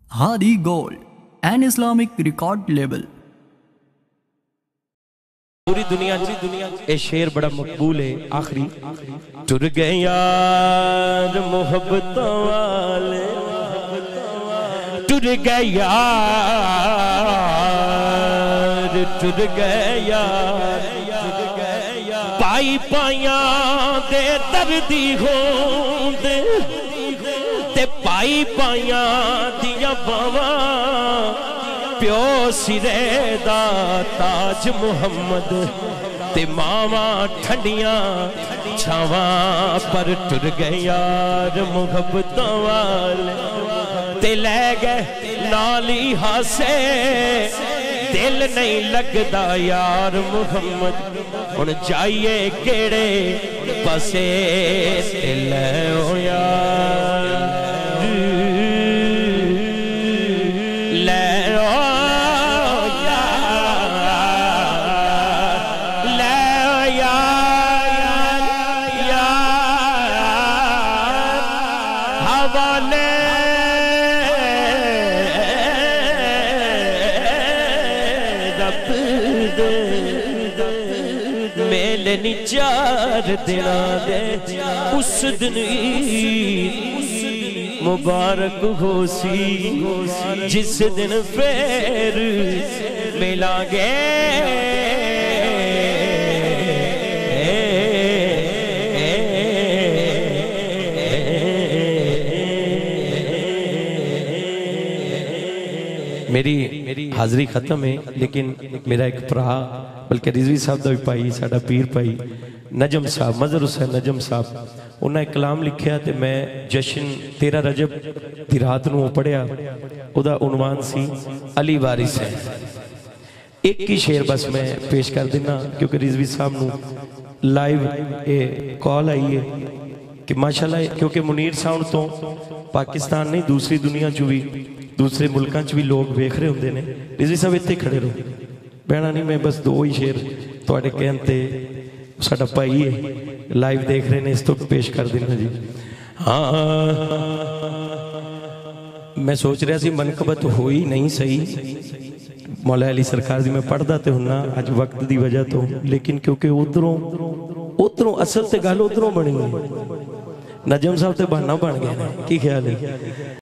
Hadi Gold, an Islamic record label. پوری دنیا اے شعر بڑا مقبول ہے آخری ٹر گئے یار محبت والے ٹر گئے یار ٹر گئے یار پائی پائیاں دے دردی ہوندے تے پائی پائیاں دیا باواں پیو سرے دا تاج محمد تے ماواں ٹھنڈیاں چھاواں پر ٹر گئے یار محبت والے تے لے گئے نالی ہاسے دل نہیں لگدا یار محمد ان جائیے کیڑے پسے تے لے ہو یار میلے نی چار دینا دے اس دن مبارک ہو سی جس دن پھر ملا گے میری حاضری ختم ہے لیکن میرا ایک پرا بلکہ رضوی صاحب دا بھی پائی ساڑا پیر پائی نجم صاحب مظہر حسین نجم صاحب انہاں ایک کلام لکھیا تے میں جشن 13 رجب دی رات نو پڑھیا او دا عنوان سی علی وارث ہے ایک کی شعر بس میں پیش کر دینا کیونکہ رضوی صاحب نو لائیو کال آئی ہے کہ ماشاءاللہ کیونکہ منیر ساؤنڈ تو پاکستان نہیں دوسری دنیا جو بھی دوسرے ملکان چ بھی لوگ ویکھ رہے ہوندے نے رضوی صاحب اتنے کھڑے رہو بہنا نہیں میں بس دو ہی شعر تواڈے کہن تے ساڈا بھائی ہے لائیو دیکھ رہے نے اس تو پیش کر دینا جی ہاں میں سوچ رہا سی منقبت ہوئی نہیں صحیح مولا علی سرکار دی میں پڑھدا تے ہننا اج وقت دی وجہ تو لیکن کیونکہ ادھروں اصل تے گل ادھروں بنی نجم صاحب تے بہانا بن گیا کی خیال ہے